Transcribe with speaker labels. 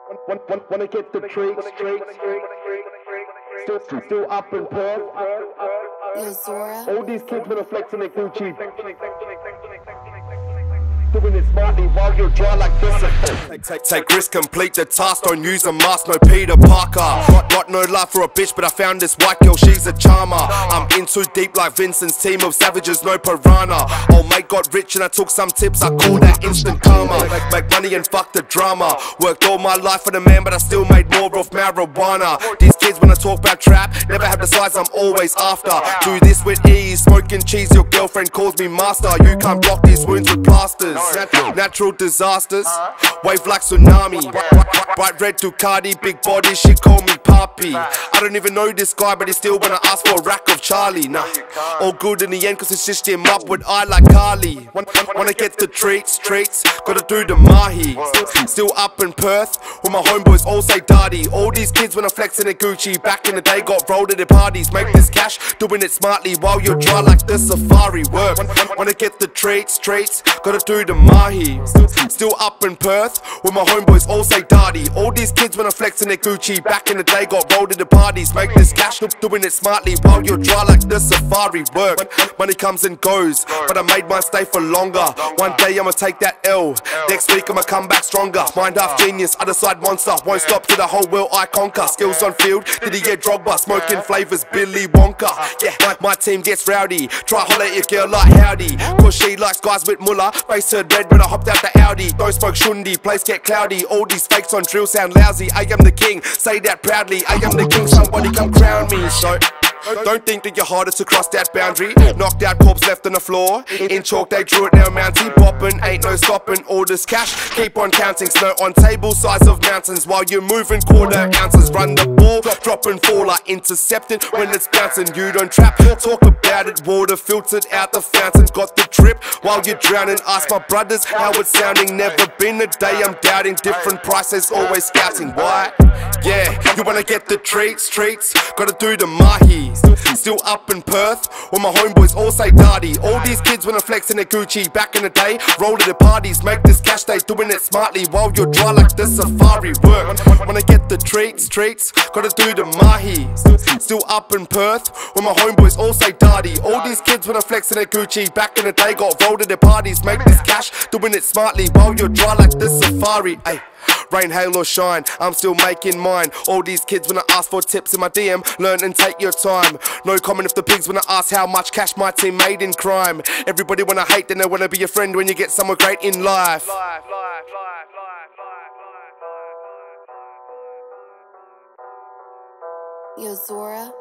Speaker 1: Wanna get the treats, still up in Perth.
Speaker 2: Yo, Zora.
Speaker 1: All these kids wanna flex in their Gucci. Doing it smartly while you're dry like this.
Speaker 3: Take risk, complete the task, don't use a mask, no Peter Parker. Got no love for a bitch, but I found this white girl, she's a charmer. I'm in too deep like Vincent's team of savages, no piranha. Old mate got rich and I took some tips, I call that instant karma. Make money and fuck the drama. Worked all my life for the man, but I still made more off marijuana. These kids when I talk about trap, never have the size I'm always after. Do this with ease, smoking cheese, your girlfriend calls me master. You can't block these wounds with plasters. Natural disasters, wave like tsunami. Bright red Ducati, big body, she call me Papi. I don't even know this guy, but he still wanna ask for a rack of Charlie. Nah, all good in the end, cause it's just him up with I like Carly. Wanna get the treats, gotta do the Mahi. Still up in Perth, with my homeboys all say Daddy. All these kids wanna flex in their Gucci, back in the day got rolled at their parties. Make this cash, doing it smartly while you're dry like the safari work. Wanna get the treats, gotta do the Mahi. Still up in Perth, with my homeboys all say Daddy. All these kids wanna flex in their Gucci, back in the day got rolled at the parties. Make this cash, doing it smartly while you're dry like the safari work. Money comes and goes, but I made mine stay for longer. One day I'ma take that L, next week I'ma come back stronger. Mind half genius, other side monster, won't stop till the whole world I conquer. Skills on field, did he get Drogba, smoking flavors, Billy Wonka. Yeah, my team gets rowdy, try holler at your girl like howdy. Cause she likes guys with Muller, face turned red when I hopped out the Audi. Don't smoke shundi, place get cloudy. All these fakes on drill sound lousy. I am the king, say that proudly. I am the king, somebody come crown me. So don't think that you're harder to cross that boundary. Knocked out corpse left on the floor. In chalk they drew it, now Mountie bopping. Ain't no stopping, all this cash keep on counting. Snow on table, size of mountains. While you're moving quarter ounces. Run the ball, drop and fall. I intercepted when it's bouncing. You don't trap, talk about it. Water filtered out the fountain. Got the drip while you're drowning. Ask my brothers how it's sounding. Never been a day I'm doubting. Different prices, always scouting. Why? Yeah, you wanna get the treats, gotta do the Mahi. Still up in Perth, with my homeboys all say Daddy. All these kids wanna flex in their Gucci, back in the day roll at the parties. Make this cash, they doing it smartly while you're dry like the safari work. Wanna get the treats, gotta do the Mahi. Still up in Perth, with my homeboys all say Daddy. All these kids wanna flex in their Gucci, back in the day got rolled at their parties. Make this cash, doing it smartly while you're dry like the safari. Ay. Rain, hail or shine, I'm still making mine. All these kids wanna ask for tips in my DM, learn and take your time. No comment if the pigs wanna ask how much cash my team made in crime. Everybody wanna hate, then they wanna be your friend when you get someone great in life.
Speaker 2: Yo, Zora.